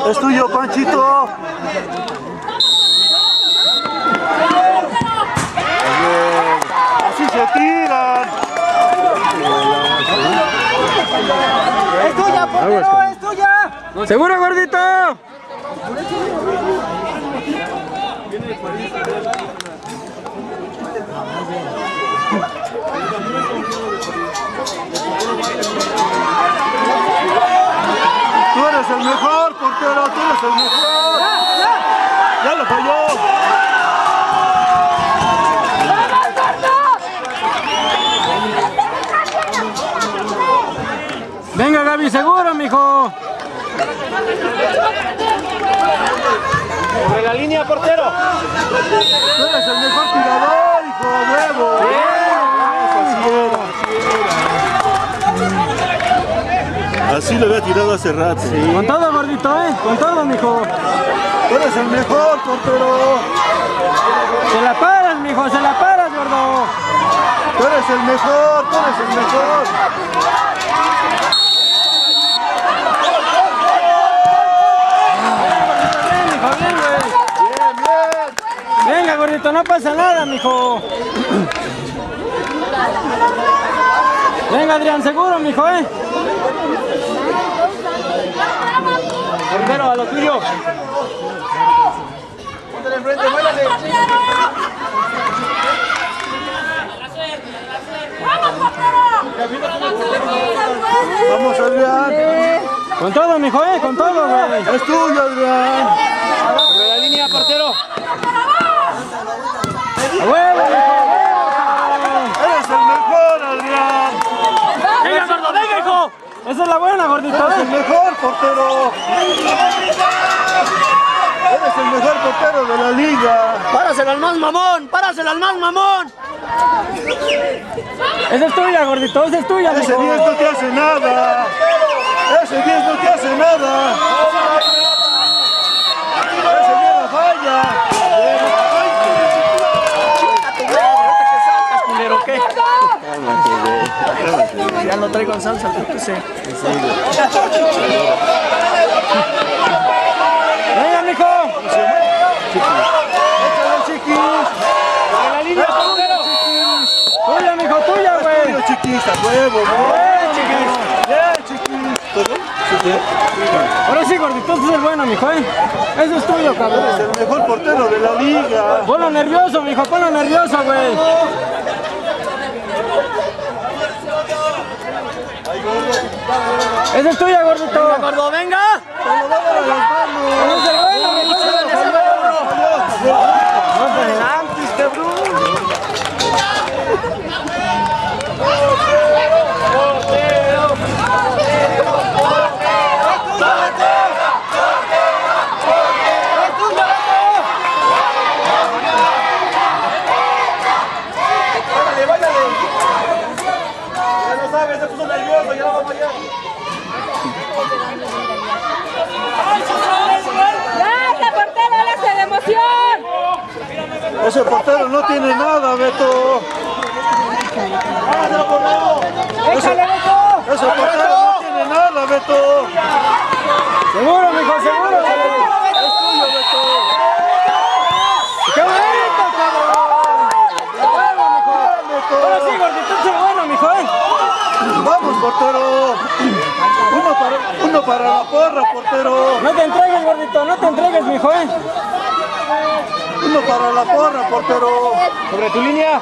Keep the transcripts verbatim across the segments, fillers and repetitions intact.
Es tuyo, Panchito. Así se tiran. Es tuya, portero, es tuya. ¡Seguro, gordito! Tú eres el mejor, portero, tú eres el mejor. Ya lo falló. Venga, Gaby, seguro, mijo. Sobre la línea, portero. Tú eres el mejor tirador, hijo de huevo. Así lo había tirado hace rato. Sí. Con todo, gordito, eh. Con todo, mijo. Tú eres el mejor, portero. Se la paras, mijo, se la paras, gordo. Tú eres el mejor, tú eres el mejor. Venga, gordito, no pasa nada, mijo. Venga, Adrián, seguro, mijo, eh. Portero, a lo tuyo. Póntale enfrente, muévale. Vamos, Adrián. Con todo, mijo, eh, con todo, güey. Es tuyo, Adrián. Sobre la línea, portero. ¡A huevo, mijo! Eres el mejor, Adrián. Venga, gordo, venga, hijo. Esa es la buena, gordito. Eres el mejor, portero. Eres el mejor portero de la liga. Páraselo al más mamón, páraselo al más mamón. Esa es tuya, gordito, esa es tuya, Ese mijo. diez no te hace nada. Ese diez no te hace nada. Ese diez no falla. ¿Culero qué? Ya lo traigo en salsa, tú sé. Venga, mijo. Échale, chiquis. Sobre la línea, portero. Tuya, mijo, tuya, güey. Tuyo, chiquis, a huevo, ¿no? Bien, chiquis. Bien, chiquis. Ahora sí, gordito, ese es el bueno, mijo, eh. Eso es tuyo, Eres cabrón. el mejor portero de la liga. Ponlo nervioso, mijo, ponlo nervioso, güey. Esa es tuya, gordito. Venga, gordo, venga. Ese es el bueno, mijo. No te adelantes, cabrón. Ese portero no tiene nada, Beto. ¡Échale, Beto! Ese portero no tiene nada, Beto. Seguro, mijo, seguro. Es tuyo, Beto. ¡Qué bonito, cabrón! ¡Qué bueno, mijo! Ahora sí, gordito, ese es bueno, mijo, eh. Vamos, portero. Uno para, uno para la porra, portero. No te entregues, gordito, no te entregues, mijo, eh. Uno para la porra, portero. Sobre tu línea.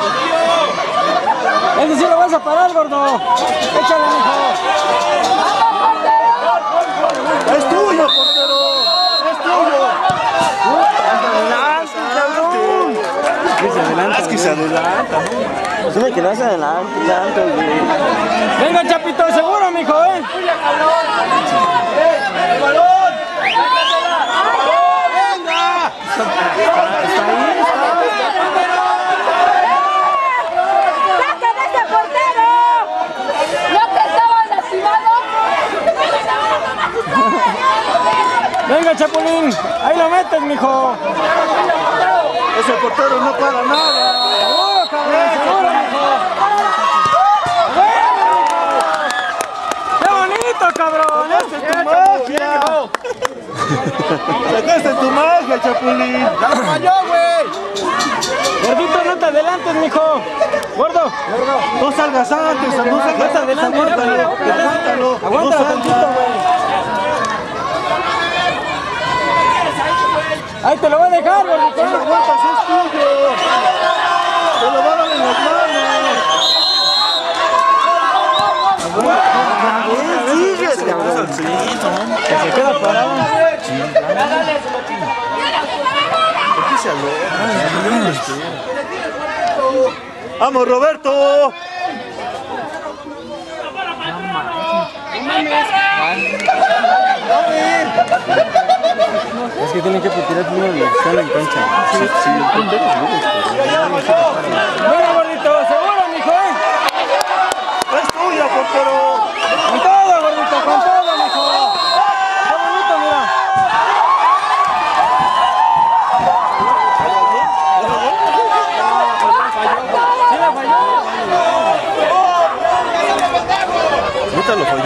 Ese sí lo vas a parar, gordo. Échale, mijo. Es tuyo, portero. Es tuyo. Adelante, cabrón. Que se adelanta. Es que se adelanta. Pues me quedas adelante, tanto, güey. Venga, Chapito, seguro, mijo, eh. ¡El balón! ¡Saquen ese portero! ¿No que estaba lastimado? Venga, Chapulín, ahí lo metes, mijo. Ese portero no para nada. Seguro, cabrón, seguro, mijo. ¡Qué bonito, cabrón! ¡Ese es tu magia! Sacaste tu magia, Chapulín. ¡Ya lo falló, güey! Gordito, no te adelantes, mijo. Gordo. No salgas antes, no salgas antes, adelante, aguántalo, aguántalo. Aguántalo No tantito, salgas. güey. Ahí te lo voy a dejar, gordito. Si lo aguantas es tuyo. Te lo van a dar en las manos. Sigues, cabrón. Que se queda parado. ¡Vamos, Roberto! Es que tienen que tirar primero la escala en cancha. Bueno, gordito, seguro, mijo, eh. ¡Es tuya, portero! Con todo, gordito, con todo, mijo. Qué bonito, mira. Sí la falló. Neta lo falló.